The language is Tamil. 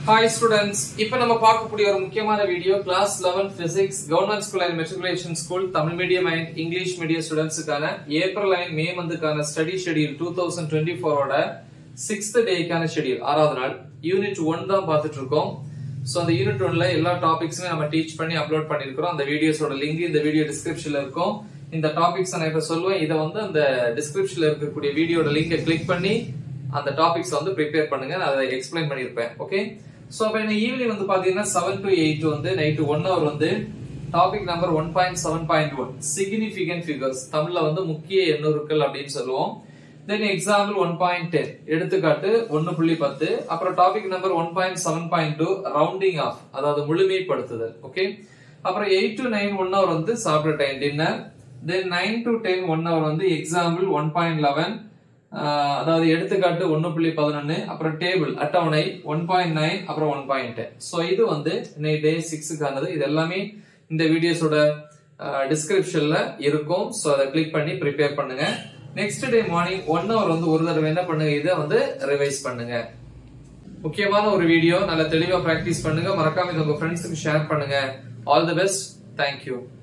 Hi students, இப்போ நம்ம பார்க்கக்கூடிய ஒரு முக்கியமான video class 11 physics government school and matriculation school Tamil medium and English medium ஸ்டூடண்ட்ஸ்க்கான ஏப்ரல் அண்ட் மே மந்த்க்கான ஸ்டடி ஷெட்யூல் 2024 ஓட 6th டேக்கான ஷெட்யூல் 6வது நாள் யூனிட் 1 தான் பார்த்துட்டு இருக்கோம். சோ அந்த யூனிட் 1ல எல்லா டாபிக்ஸுமே நம்ம டீச் பண்ணி அப்லோட் பண்ணிருக்கோம். அந்த வீடியோஸோட லிங்க் இந்த வீடியோ டிஸ்கிரிப்ஷன்ல இருக்கும். இந்த டாபிக்ஸ் நான் இப்ப சொல்லுவேன். இத வந்து அந்த டிஸ்கிரிப்ஷன்ல இருக்கக்கூடிய வீடியோட லிங்கை கிளிக் பண்ணி அந்த டாபிக்ஸ் வந்து ப்ரிப்பேர் பண்ணுங்க. நான் அதை எக்ஸ்பிளைன் பண்ணிருப்பேன். ஓகே, சோ அப்ப இந்த ஈவினிங் வந்து பாத்தீங்கன்னா 7 to 8 வந்து நைட் 1 hour வந்து டாபிக் நம்பர் 1.7.1 சிக்னிஃபிகன்ட் ஃபிகர்ஸ், தமிழ்ல வந்து முக்கிய எண்ணுருக்கள் அப்படின்னு சொல்லுவோம். தென் எக்ஸாம்பிள் 1.10 எடுத்துக்காட்டு 1.10. அப்புறம் டாபிக் நம்பர் 1.7.2 ரவுண்டிங் ஆஃப், அதாவது முழுமைப்படுத்துதல். ஓகே, அப்புறம் 8 to 9 1 hour வந்து சாப்பிட்ற time dinner. Then 9 to 10 1 hour வந்து எக்ஸாம்பிள் 1.11, அதாவது எடுத்துக்காட்டு 1.11. அப்புறம் டேபிள் அட்டவணை 1.9, அப்புறம் 1.10. சோ இது வந்து டே 6க்கானது. இது எல்லாமே இந்த வீடியோஸோட டிஸ்கிரிப்ஷன்ல இருக்கும். சோ அதை கிளிக் பண்ணி ப்ரிப்பேர் பண்ணுங்க. நெக்ஸ்ட் டே மார்னிங் 1 hour வந்து ஒரு தடவை என்ன பண்ணுங்க, இதை வந்து ரிவைஸ் பண்ணுங்க. முக்கியமான ஒரு வீடியோ, நல்ல தெளிவா பிராக்டிஸ் பண்ணுங்க. மறக்காம இதை உங்க ஃப்ரெண்ட்ஸுக்கு ஷேர் பண்ணுங்க. All the best. தேங்க்யூ.